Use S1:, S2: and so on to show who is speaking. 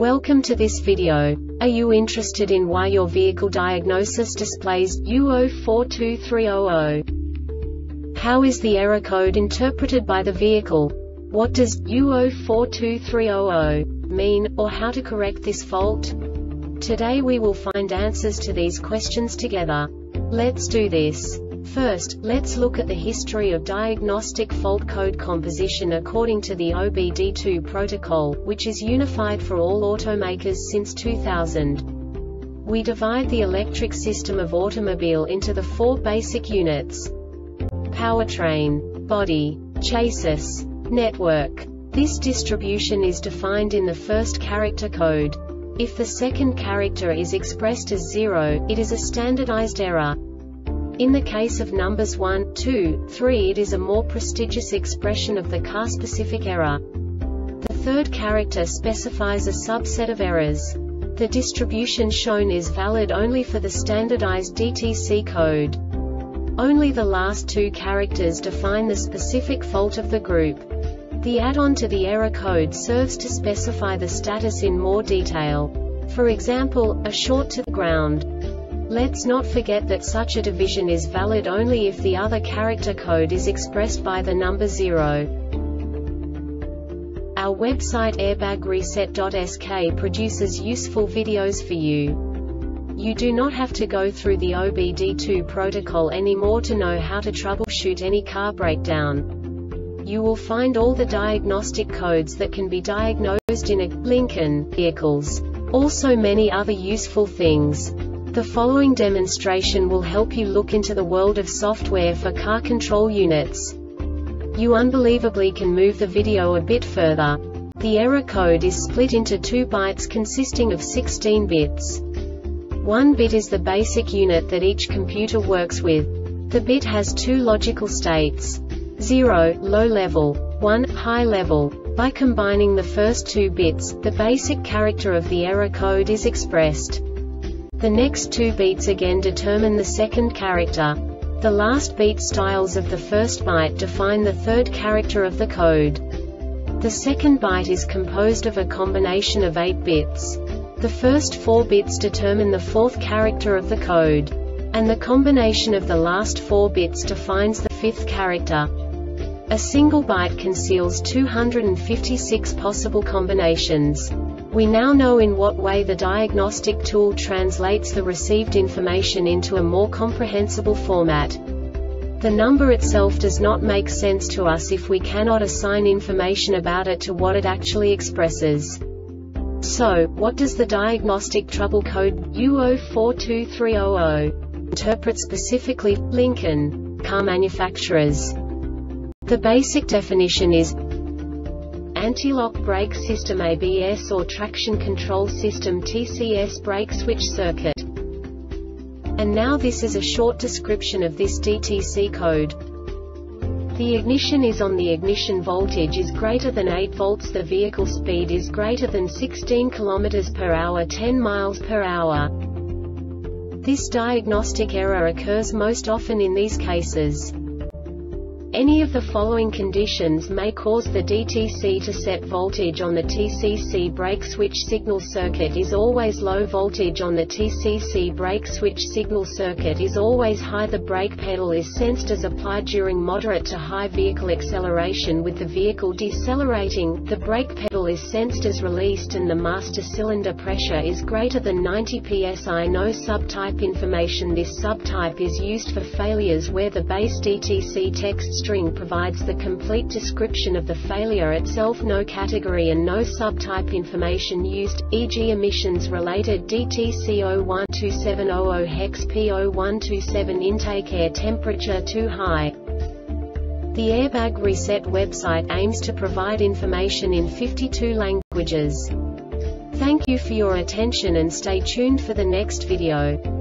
S1: Welcome to this video. Are you interested in why your vehicle diagnosis displays U042300? How is the error code interpreted by the vehicle? What does U042300 mean, or how to correct this fault? Today we will find answers to these questions together. Let's do this. First, let's look at the history of diagnostic fault code composition according to the OBD2 protocol, which is unified for all automakers since 2000. We divide the electric system of automobile into the four basic units: powertrain, body, chassis, network. This distribution is defined in the first character code. If the second character is expressed as 0, it is a standardized error. In the case of numbers 1, 2, 3, it is a more prestigious expression of the car-specific error. The third character specifies a subset of errors. The distribution shown is valid only for the standardized DTC code. Only the last two characters define the specific fault of the group. The add-on to the error code serves to specify the status in more detail. For example, a short to the ground. Let's not forget that such a division is valid only if the other character code is expressed by the number 0. Our website airbagreset.sk produces useful videos for you. You do not have to go through the OBD2 protocol anymore to know how to troubleshoot any car breakdown. You will find all the diagnostic codes that can be diagnosed in a Lincoln vehicles. Also many other useful things. The following demonstration will help you look into the world of software for car control units. You unbelievably can move the video a bit further. The error code is split into 2 bytes consisting of 16 bits. 1 bit is the basic unit that each computer works with. The bit has 2 logical states: 0, low level, 1, high level. By combining the first 2 bits, the basic character of the error code is expressed. The next 2 beats again determine the second character. The last beat styles of the first byte define the third character of the code. The second byte is composed of a combination of 8 bits. The first 4 bits determine the fourth character of the code. And the combination of the last 4 bits defines the fifth character. A single byte conceals 256 possible combinations. We now know in what way the diagnostic tool translates the received information into a more comprehensible format. The number itself does not make sense to us if we cannot assign information about it to what it actually expresses. So, what does the diagnostic trouble code U042300 interpret specifically for Lincoln car manufacturers? The basic definition is anti-lock brake system ABS or traction control system TCS brake switch circuit. And now this is a short description of this DTC code. The ignition is on. The ignition voltage is greater than 8 volts. The vehicle speed is greater than 16 km per hour, 10 miles per hour. This diagnostic error occurs most often in these cases. Any of the following conditions may cause the DTC to set: voltage on the TCC brake switch signal circuit is always low, voltage on the TCC brake switch signal circuit is always high, the brake pedal is sensed as applied during moderate to high vehicle acceleration with the vehicle decelerating, the brake pedal is sensed as released, and the master cylinder pressure is greater than 90 psi. No subtype information. This subtype is used for failures where the base DTC text string provides the complete description of the failure itself. No category and no subtype information used, e.g. emissions related DTC 012700 hex P0127 intake, air temperature too high. The Airbag Reset website aims to provide information in 52 languages. Thank you for your attention and stay tuned for the next video.